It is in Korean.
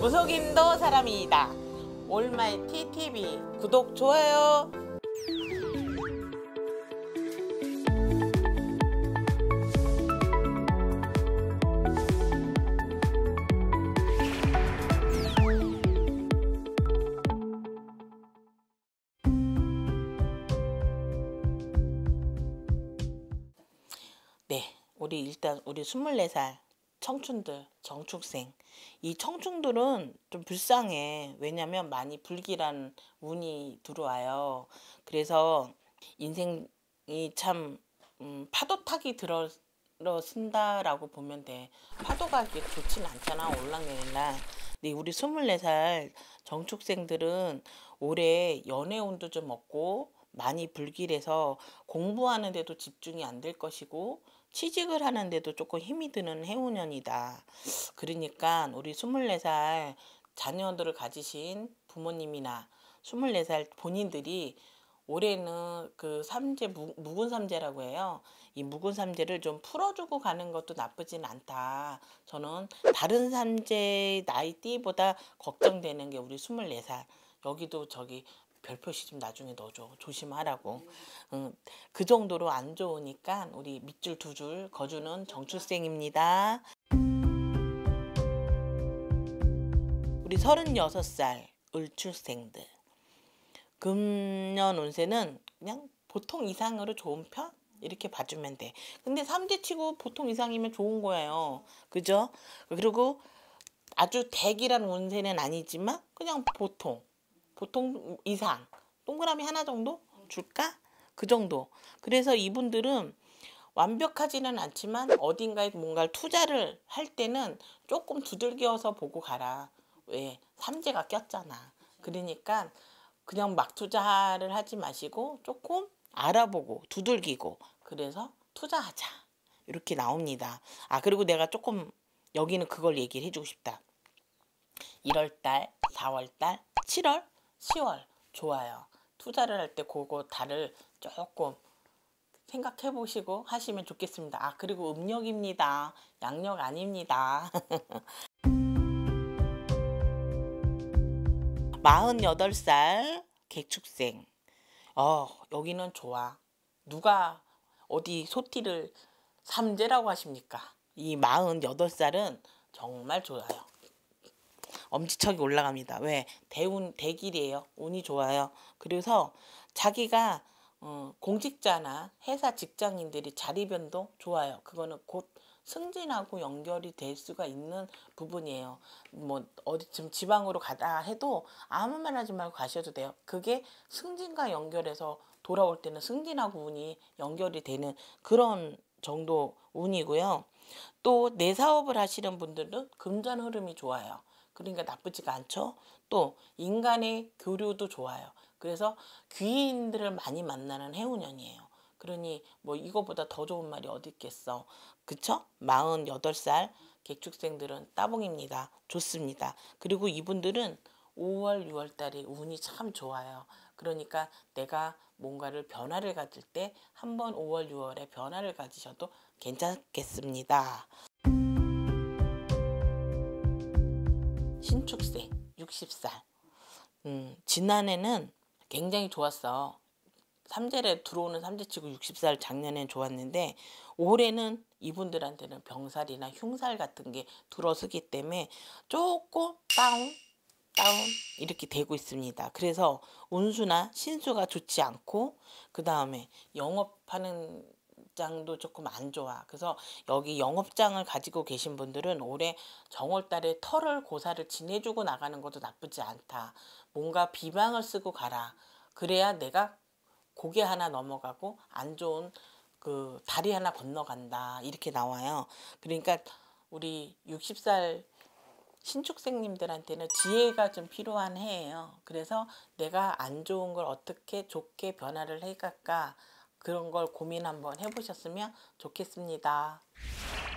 무속인도 사람이다. 올마이티 TV 구독, 좋아요. 네, 일단 우리 24살 청춘들, 정축생. 이 청춘들은 좀 불쌍해. 왜냐면 많이 불길한 운이 들어와요. 그래서 인생이 참 파도 타기 들어선다라고 보면 돼. 파도가 이렇게 좋진 않잖아, 올랑내릴날. 근데 우리 24살 정축생들은 올해 연애운도 좀 없고 많이 불길해서 공부하는 데도 집중이 안 될 것이고 취직을 하는데도 조금 힘이 드는 해운년이다. 그러니까 우리 24살 자녀들을 가지신 부모님이나 24살 본인들이 올해는 그 삼재, 묵은 삼재라고 해요. 이 묵은 삼재를 좀 풀어주고 가는 것도 나쁘진 않다. 저는 다른 삼재 나이띠보다 걱정되는 게 우리 24살. 여기도 저기 별표시 좀 나중에 넣어줘. 조심하라고. 그 정도로 안 좋으니까 우리 밑줄 두 줄 거주는 정출생입니다. 우리 36살 을출생들. 금년 운세는 그냥 보통 이상으로 좋은 편? 이렇게 봐주면 돼. 근데 삼재치고 보통 이상이면 좋은 거예요. 그죠? 그리고 아주 대기란 운세는 아니지만 그냥 보통 이상, 동그라미 하나 정도 줄까? 그 정도. 그래서 이분들은 완벽하지는 않지만 어딘가에 뭔가를 투자를 할 때는 조금 두들겨서 보고 가라. 왜? 삼재가 꼈잖아. 그러니까 그냥 막 투자를 하지 마시고 조금 알아보고 두들기고 그래서 투자하자. 이렇게 나옵니다. 아, 그리고 내가 조금 여기는 그걸 얘기를 해주고 싶다. 1월달, 4월달, 7월, 10월 좋아요. 투자를 할 때 그거 달을 조금 생각해 보시고 하시면 좋겠습니다. 아, 그리고 음력입니다. 양력 아닙니다. 48살 개축생. 여기는 좋아. 누가 어디 소티를 삼재라고 하십니까? 이 48살은 정말 좋아요. 엄지척이 올라갑니다. 왜? 대길이에요. 운이 좋아요. 그래서 자기가 공직자나 회사 직장인들이 자리 변동 좋아요. 그거는 곧 승진하고 연결이 될 수가 있는 부분이에요. 뭐 어디 지방으로 가다 해도 아무 말 하지 말고 가셔도 돼요. 그게 승진과 연결해서 돌아올 때는 승진하고 운이 연결이 되는 그런 정도 운이고요. 또 내 사업을 하시는 분들은 금전 흐름이 좋아요. 그러니까 나쁘지가 않죠. 또 인간의 교류도 좋아요. 그래서 귀인들을 많이 만나는 해운년이에요. 그러니 뭐 이거보다 더 좋은 말이 어디 있겠어. 그쵸? 48살 개축생들은 따봉입니다. 좋습니다. 그리고 이분들은 5월, 6월 달에 운이 참 좋아요. 그러니까 내가 뭔가를 변화를 가질 때 한번 5월, 6월에 변화를 가지셔도 괜찮겠습니다. 신축생 60살. 지난해는 굉장히 좋았어. 삼재에 들어오는 삼재치고 60살 작년엔 좋았는데 올해는 이분들한테는 병살이나 흉살 같은 게 들어서기 때문에 조금 다운 이렇게 되고 있습니다. 그래서 운수나 신수가 좋지 않고 그 다음에 영업하는 장도 조금 안 좋아. 그래서 여기 영업장을 가지고 계신 분들은 올해 정월달에 털을 고사를 지내주고 나가는 것도 나쁘지 않다. 뭔가 비방을 쓰고 가라. 그래야 내가 고개 하나 넘어가고 안 좋은 그 다리 하나 건너간다. 이렇게 나와요. 그러니까 우리 60살 신축생님들한테는 지혜가 좀 필요한 해예요. 그래서 내가 안 좋은 걸 어떻게 좋게 변화를 해갈까 그런 걸 고민 한번 해보셨으면 좋겠습니다.